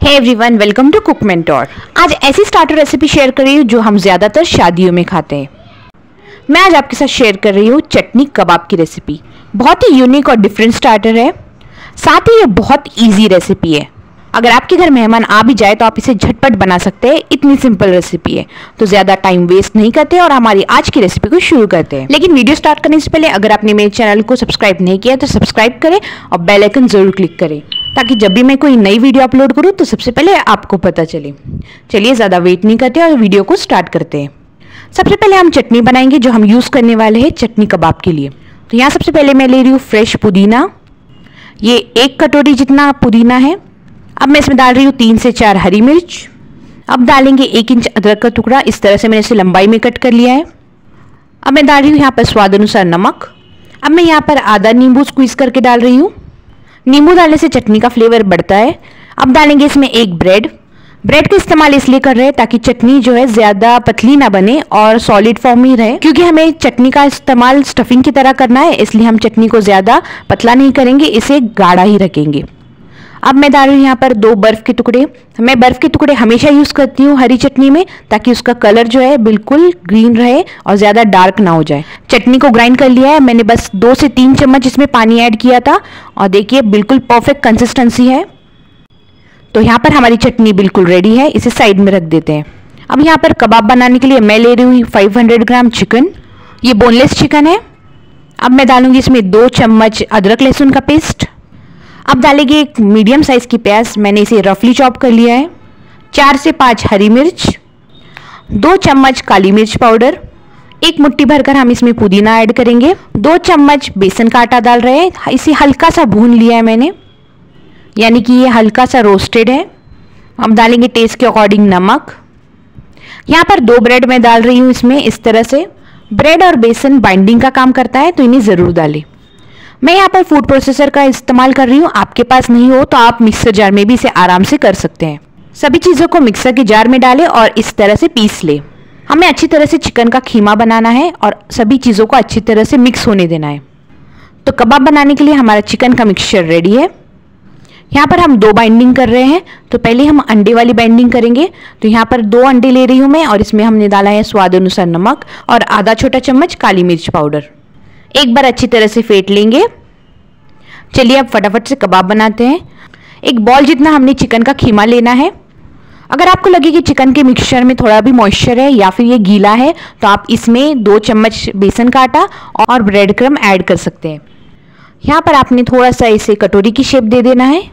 Hey everyone, welcome to cook mentor. आज ऐसी starter recipe share कर रही हूँ जो हम ज़्यादातर शादियों में खाते हैं। मैं आज आपके साथ शेयर कर रही हूँ चटनी कबाब की रेसिपी। बहुत ही यूनिक और डिफरेंट स्टार्टर है, साथ ही ये बहुत इजी रेसिपी है। अगर आपके घर मेहमान आ भी जाए तो आप इसे झटपट बना सकते हैं, इतनी सिंपल रेसिपी है। तो ज़्यादा टाइम वेस्ट नहीं करते और हमारी आज की रेसिपी को शुरू करते हैं। लेकिन वीडियो स्टार्ट करने से पहले अगर आपने मेरे चैनल को सब्सक्राइब नहीं किया तो सब्सक्राइब करें और बेल आइकन जरूर क्लिक करें, ताकि जब भी मैं कोई नई वीडियो अपलोड करूँ तो सबसे पहले आपको पता चले। चलिए ज़्यादा वेट नहीं करते और वीडियो को स्टार्ट करते हैं। सबसे पहले हम चटनी बनाएंगे जो हम यूज़ करने वाले हैं चटनी कबाब के लिए। तो यहाँ सबसे पहले मैं ले रही हूँ फ्रेश पुदीना। ये 1 कटोरी जितना पुदीना है। अब मैं इसमें डाल रही हूँ 3 से 4 हरी मिर्च। अब डालेंगे 1 इंच अदरक का टुकड़ा, इस तरह से मैंने इसे लंबाई में कट कर लिया है। अब मैं डाल रही हूँ यहाँ पर स्वाद अनुसार नमक। अब मैं यहाँ पर आधा नींबू स्क्वीज करके डाल रही हूँ। नींबू डालने से चटनी का फ्लेवर बढ़ता है। अब डालेंगे इसमें 1 ब्रेड का इस्तेमाल इसलिए कर रहे हैं ताकि चटनी जो है ज़्यादा पतली ना बने और सॉलिड फॉर्म ही रहे, क्योंकि हमें चटनी का इस्तेमाल स्टफिंग की तरह करना है, इसलिए हम चटनी को ज़्यादा पतला नहीं करेंगे, इसे गाढ़ा ही रखेंगे। अब मैं डाल रही हूँ यहाँ पर 2 बर्फ़ के टुकड़े। मैं बर्फ़ के टुकड़े हमेशा यूज़ करती हूँ हरी चटनी में, ताकि उसका कलर जो है बिल्कुल ग्रीन रहे और ज़्यादा डार्क ना हो जाए। चटनी को ग्राइंड कर लिया है मैंने, बस 2 से 3 चम्मच इसमें पानी ऐड किया था और देखिए बिल्कुल परफेक्ट कंसिस्टेंसी है। तो यहाँ पर हमारी चटनी बिल्कुल रेडी है, इसे साइड में रख देते हैं। अब यहाँ पर कबाब बनाने के लिए मैं ले रही हूँ 500 ग्राम चिकन। ये बोनलेस चिकन है। अब मैं डालूंगी इसमें 2 चम्मच अदरक लहसुन का पेस्ट। अब डालेंगे 1 मीडियम साइज़ की प्याज, मैंने इसे रफली चॉप कर लिया है। 4 से 5 हरी मिर्च, 2 चम्मच काली मिर्च पाउडर, 1 मुट्ठी भरकर हम इसमें पुदीना ऐड करेंगे। 2 चम्मच बेसन का आटा डाल रहे हैं, इसे हल्का सा भून लिया है मैंने, यानी कि ये हल्का सा रोस्टेड है। अब डालेंगे टेस्ट के अकॉर्डिंग नमक। यहाँ पर 2 ब्रेड मैं डाल रही हूँ इसमें, इस तरह से। ब्रेड और बेसन बाइंडिंग का काम करता है, तो इन्हें ज़रूर डालें। मैं यहाँ पर फूड प्रोसेसर का इस्तेमाल कर रही हूँ, आपके पास नहीं हो तो आप मिक्सर जार में भी इसे आराम से कर सकते हैं। सभी चीज़ों को मिक्सर के जार में डालें और इस तरह से पीस लें। हमें अच्छी तरह से चिकन का खीमा बनाना है और सभी चीज़ों को अच्छी तरह से मिक्स होने देना है। तो कबाब बनाने के लिए हमारा चिकन का मिक्सचर रेडी है। यहाँ पर हम 2 बाइंडिंग कर रहे हैं, तो पहले हम अंडे वाली बाइंडिंग करेंगे। तो यहाँ पर 2 अंडे ले रही हूँ मैं और इसमें हमने डाला है स्वाद अनुसार नमक और आधा छोटा चम्मच काली मिर्च पाउडर। एक बार अच्छी तरह से फेंट लेंगे। चलिए अब फटाफट से कबाब बनाते हैं। 1 बॉल जितना हमने चिकन का खीमा लेना है। अगर आपको लगे कि चिकन के मिक्सचर में थोड़ा भी मॉइस्चर है या फिर ये गीला है, तो आप इसमें 2 चम्मच बेसन का आटा और ब्रेड क्रम ऐड कर सकते हैं। यहाँ पर आपने थोड़ा सा इसे कटोरी की शेप दे देना है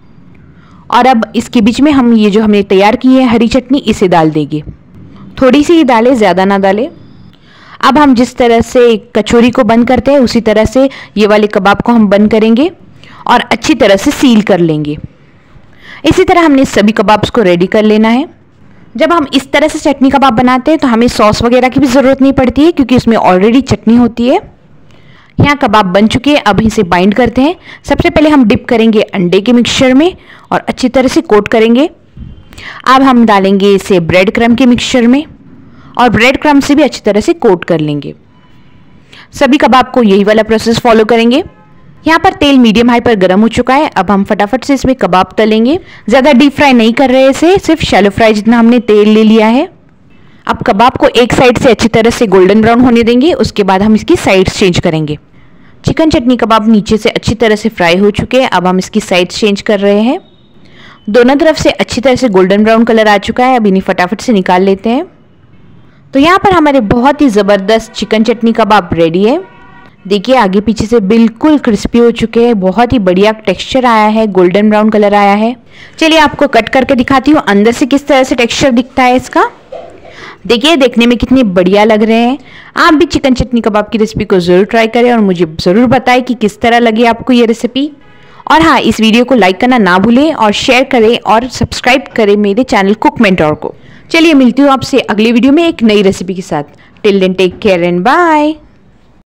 और अब इसके बीच में हम ये जो हमने तैयार की है हरी चटनी, इसे डाल देंगे। थोड़ी सी ही डालें, ज़्यादा ना डालें। अब हम जिस तरह से कचौरी को बंद करते हैं उसी तरह से ये वाले कबाब को हम बंद करेंगे और अच्छी तरह से सील कर लेंगे। इसी तरह हमने सभी कबाब्स को रेडी कर लेना है। जब हम इस तरह से चटनी कबाब बनाते हैं तो हमें सॉस वगैरह की भी ज़रूरत नहीं पड़ती है, क्योंकि इसमें ऑलरेडी चटनी होती है। यहाँ कबाब बन चुके हैं, अब इसे बाइंड करते हैं। सबसे पहले हम डिप करेंगे अंडे के मिक्सचर में और अच्छी तरह से कोट करेंगे। अब हम डालेंगे इसे ब्रेड क्रम के मिक्सचर में और ब्रेड क्रम से भी अच्छी तरह से कोट कर लेंगे। सभी कबाब को यही वाला प्रोसेस फॉलो करेंगे। यहाँ पर तेल मीडियम हाई पर गर्म हो चुका है। अब हम फटाफट से इसमें कबाब तलेंगे। ज़्यादा डीप फ्राई नहीं कर रहे इसे, सिर्फ शैलो फ्राई जितना हमने तेल ले लिया है। अब कबाब को एक साइड से अच्छी तरह से गोल्डन ब्राउन होने देंगे, उसके बाद हम इसकी साइड्स चेंज करेंगे। चिकन चटनी कबाब नीचे से अच्छी तरह से फ्राई हो चुके हैं। अब हम इसकी साइड्स चेंज कर रहे हैं। दोनों तरफ से अच्छी तरह से गोल्डन ब्राउन कलर आ चुका है। अब इन्हें फटाफट से निकाल लेते हैं। तो यहाँ पर हमारे बहुत ही ज़बरदस्त चिकन चटनी कबाब रेडी है। देखिए आगे पीछे से बिल्कुल क्रिस्पी हो चुके हैं, बहुत ही बढ़िया टेक्सचर आया है, गोल्डन ब्राउन कलर आया है। चलिए आपको कट करके दिखाती हूँ अंदर से किस तरह से टेक्सचर दिखता है इसका। देखिए देखने में कितने बढ़िया लग रहे हैं। आप भी चिकन चटनी कबाब की रेसिपी को ज़रूर ट्राई करें और मुझे ज़रूर बताएं कि किस तरह लगी आपको ये रेसिपी। और हाँ, इस वीडियो को लाइक करना ना भूलें और शेयर करें और सब्सक्राइब करें मेरे चैनल कुक मेंटोर को। चलिए मिलती हूँ आपसे अगली वीडियो में एक नई रेसिपी के साथ। Till then take care and bye.